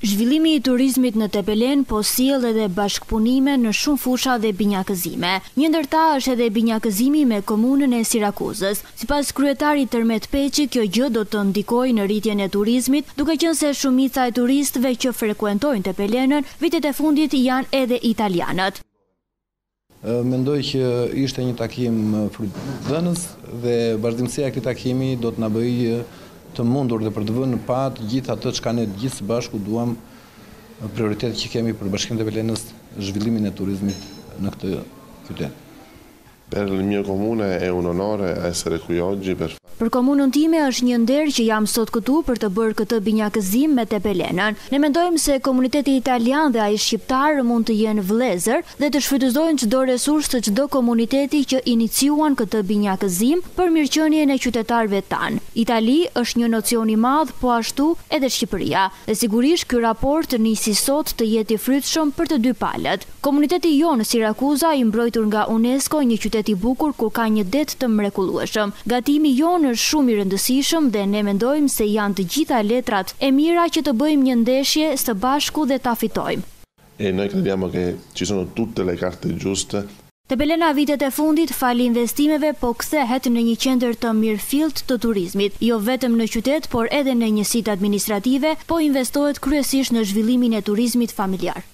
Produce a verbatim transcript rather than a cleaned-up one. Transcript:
Zhvillimi i turizmit në Tepelen po sjell edhe bashkëpunime në shumë fusha dhe binjakëzime. Një ndër ta është edhe binjakëzimi me komunën e Sirakuzës. Sipas kryetarit Tërmet Peçi, kjo gjë do të ndikojë në rritjen e turizmit, duke qenë se shumica e turistëve që frekuentojnë Tepelenën vitet e fundit janë edhe italianët. Mendoj që ishte një takim frutëdhënës dhe vazhdimësia e këtij takimi do të na bëjë të mundur dhe për të vënë pa të gjithë atë çka ne gjithë së bashku duam prioritetet që kemi për Bashkimin e Tepelenës, zhvillimin e turizmit në këtë qytet. Per il mio comune è un onore essere qui oggi per Për komunën time është një nder që jam sot këtu për të bërë këtë binjakëzim me Tepelenën. Ne mendojmë se komuniteti italian dhe ai shqiptar mund të jenë vëllezër dhe të shfrytëzojnë çdo resurs të çdo komuniteti që iniciuan këtë binjakëzim për mirëqenien e qytetarëve tanë. Itali është një nocion i madh, po ashtu edhe Shqipëria. Dhe sigurisht ky raport nisi sot të jetë i frytshëm për të dy palët. Komuniteti jonë Sirakuza i mbrojtur nga UNESCO, një qytet i bukur ku ka një det të mrekullueshëm. Gatimi jonë është shumë i rëndësishëm dhe ne mendojmë se janë të gjitha letrat e mira që të bëjmë një ndeshje së bashku dhe ta fitojmë. E noi crediamo che ci sono tutte le carte giuste. Tepelena vitet e fundit fali investimeve po kthehet në një qendër të mirëfillt të turizmit, jo vetëm në qytet, por edhe në njësitë administrative, po investohet kryesisht në zhvillimin e turizmit familjar.